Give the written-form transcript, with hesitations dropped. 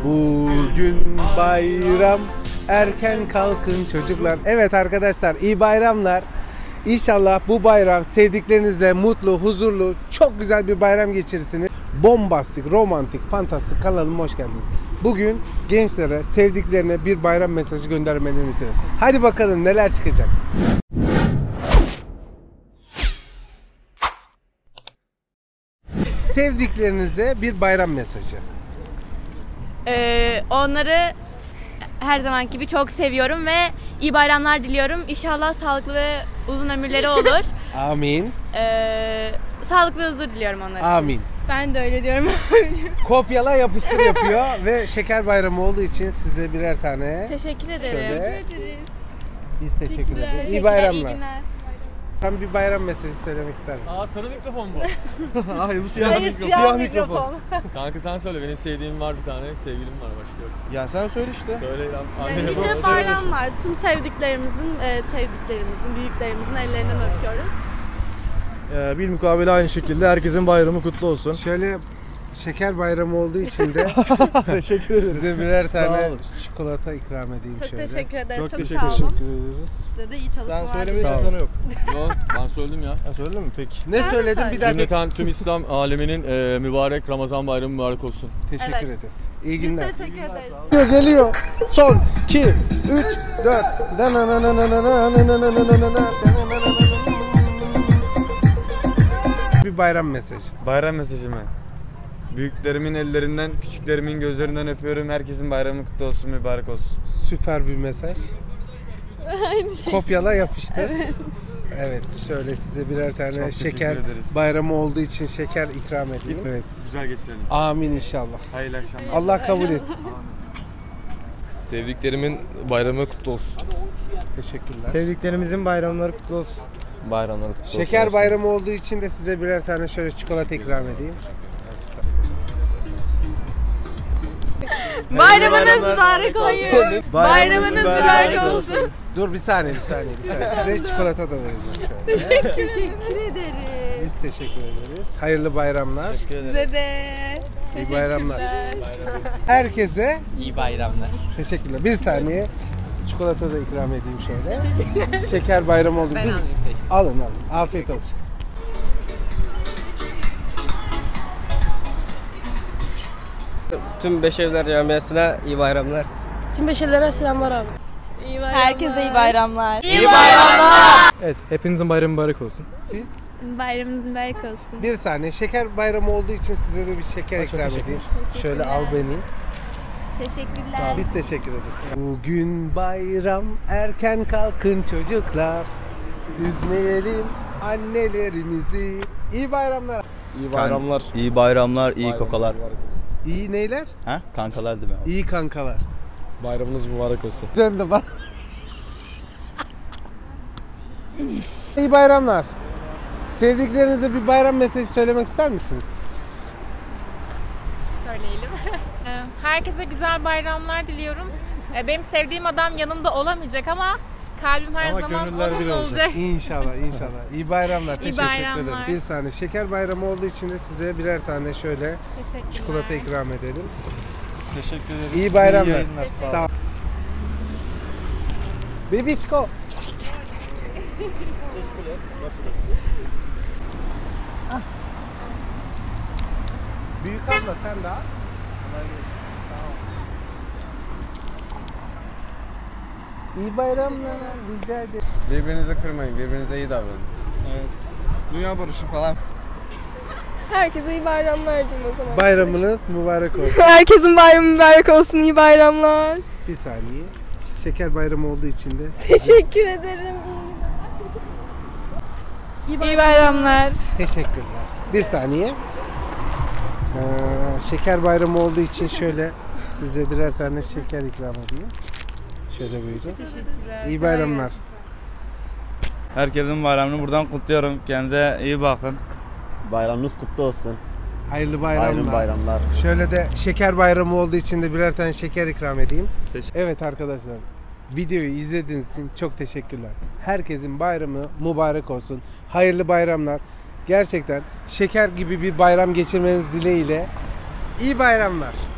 Bugün bayram, erken kalkın çocuklar. Evet arkadaşlar, iyi bayramlar. İnşallah bu bayram sevdiklerinizle mutlu, huzurlu, çok güzel bir bayram geçirirsiniz. Bombastik, romantik, fantastik kanalıma hoş geldiniz. Bugün gençlere, sevdiklerine bir bayram mesajı göndermelerini isteriz. Hadi bakalım neler çıkacak. Sevdiklerinize bir bayram mesajı. Onları her zamanki gibi çok seviyorum ve iyi bayramlar diliyorum. İnşallah sağlıklı ve uzun ömürleri olur. Amin. Sağlık ve huzur diliyorum onlar için. Amin. Ben de öyle diyorum. Kopyala yapıştır yapıyor ve şeker bayramı olduğu için size birer tane. Teşekkür ederim. Şöyle. Biz teşekkür ederiz. İyi İyi bayramlar. günler. Tam bir bayram mesajı söylemek ister misin? Aa, sarı mikrofon bu. Hayır, bu siyah Hayır, mikrofon. siyah mikrofon. Kanka sen söyle, benim sevdiğim var bir tane, sevgilim var, başka yok. Ya sen söyle işte. Söyle lan. Nice bayramlar. Tüm sevdiklerimizin, büyüklerimizin ellerinden öpüyoruz. Bilmukabele aynı şekilde herkesin bayramı kutlu olsun. Şöyle şeker bayramı olduğu için de Teşekkür ederim. size birer Sağ tane olun. çikolata ikram edeyim Çok şöyle. teşekkür ederiz. Çok Çok teşekkür sağ olun. Teşekkür ederiz. Size de iyi Sen çalışmalar söylemeyince diliyorum. sana yok. Yok, ben söyledim ya. Ha, söyledin mi? Peki. Ne söyledin bir daha? Cümleten tüm İslam aleminin mübarek Ramazan bayramı mübarek olsun. Teşekkür Evet. ederiz. İyi Biz günler. teşekkür ederiz. Geliyor. Son 2 3 4. Bir bayram mesajı. Bayram mesajı mı? Büyüklerimin ellerinden, küçüklerimin gözlerinden öpüyorum. Herkesin bayramı kutlu olsun, mübarek olsun. Süper bir mesaj. Kopyala yapıştır. Evet, şöyle size birer tane Çok teşekkür şeker ederiz. bayramı olduğu için şeker ikram edeyim. Evet. Güzel geçirelim. Amin inşallah. Hayırlı akşamlar. Allah kabul etsin. Sevdiklerimin bayramı kutlu olsun. Teşekkürler. Sevdiklerimizin bayramları kutlu olsun. Bayramları kutlu olsun. Şeker bayramı olduğu için de size birer tane şöyle çikolata ikram edeyim. Bayramınız mübarek olsun. Bayramınız mübarek olsun. Dur bir saniye. Size çikolata da vereceğim şöyle. Teşekkür ederiz. Biz teşekkür ederiz. Hayırlı bayramlar. Size de. İyi bayramlar. Herkese İyi bayramlar. teşekkürler. Bir saniye. Çikolata da ikram edeyim şöyle. Şeker bayramı oldu. Alın. Afiyet olsun. Tüm Beşevler Camiası'na iyi bayramlar. Tüm beşerlere selamlar abi. Herkese iyi bayramlar. Evet, hepinizin bayramı mübarek olsun. Siz? Bayramınız mübarek olsun. Bir saniye. Şeker bayramı olduğu için size de bir şeker ikram edeyim. Şöyle al beni. Teşekkürler. Biz teşekkür ederiz. Bugün bayram, erken kalkın çocuklar. Üzmeyelim annelerimizi. İyi bayramlar. İyi bayramlar. İyi bayramlar, iyi kokalar. İyi neyler? Ha? Kankalar değil mi? İyi kankalar. Bayramınız mübarek olsun. Dön de bak. İyi bayramlar. Sevdiklerinize bir bayram mesajı söylemek ister misiniz? Söyleyelim. Herkese güzel bayramlar diliyorum. Benim sevdiğim adam yanımda olamayacak ama kalbim her zaman gönüller bir onunla olacak. olacak. İnşallah. İyi bayramlar. İyi Teşekkür bayramlar. ederiz. Bir saniye. Şeker bayramı olduğu için de size birer tane şöyle Teşekkürler. çikolata ikram edelim. Teşekkür ederiz. İyi bayramlar. İyi yayınlar, sağ olun. Sağ ol. Bebişko. Ah. Büyük abla sen de al. İyi bayramlar. Rica ederim. Birbirinizi kırmayın, birbirinize iyi davranın. Dünya barışı falan. Herkese iyi bayramlar diyeyim o zaman. Bayramınız mübarek olsun. Herkesin bayramı mübarek olsun. İyi bayramlar. Bir saniye. Şeker bayramı olduğu için de Teşekkür ederim. İyi bayramlar. teşekkürler. Bir saniye. Şeker bayramı olduğu için şöyle size birer tane şeker ikram edeyim. Şöyle buyurun. Teşekkürler. İyi bayramlar. Herkesin bayramını buradan kutluyorum. Kendinize iyi bakın. Bayramınız kutlu olsun. Hayırlı bayramlar. bayramlar. Şöyle de şeker bayramı olduğu için de birer tane şeker ikram edeyim. Evet arkadaşlar, videoyu izlediğiniz için çok teşekkürler. Herkesin bayramı mübarek olsun. Hayırlı bayramlar. Gerçekten şeker gibi bir bayram geçirmeniz dileğiyle. İyi bayramlar.